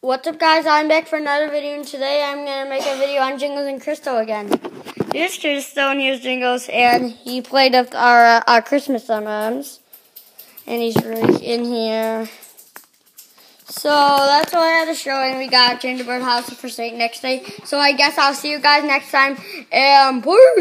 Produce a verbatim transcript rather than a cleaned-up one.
What's up, guys? I'm back for another video, and today I'm going to make a video on Jingles and Crystal again. Here's Crystal, and here's Jingles, and he played with our, uh, our Christmas M and M's, and he's right in here. So that's all I had to show, and we got Gingerbread House for Saint next day. So I guess I'll see you guys next time, and peace!